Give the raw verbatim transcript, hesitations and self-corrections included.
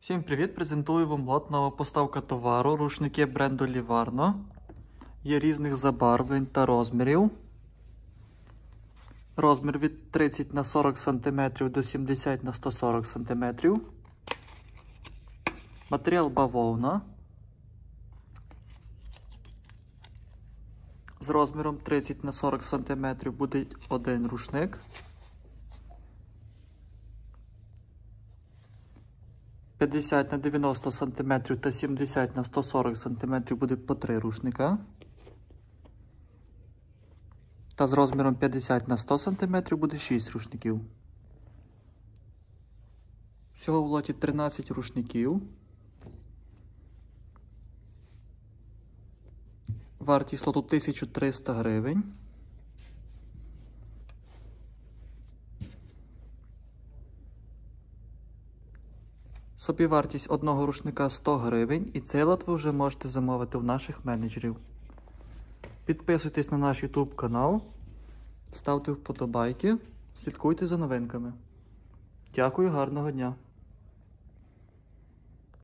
Всім привіт! Презентую вам лот, нова поставка товару, рушники бренду Livarno. Є різних забарвлень та розмірів. Розмір від тридцять на сорок сантиметрів до сімдесят на сто сорок сантиметрів. Матеріал бавовна. З розміром тридцять на сорок сантиметрів буде один рушник. п'ятдесят на дев'яносто сантиметрів та сімдесят на сто сорок сантиметрів буде по три рушника. Та з розміром п'ятдесят на сто сантиметрів буде шість рушників. Всього в лоті тринадцять рушників. Вартість лоту тисяча триста гривень. Собівартість одного рушника сто гривень, і цей лот ви вже можете замовити у наших менеджерів. Підписуйтесь на наш YouTube канал, ставте вподобайки, слідкуйте за новинками. Дякую, гарного дня!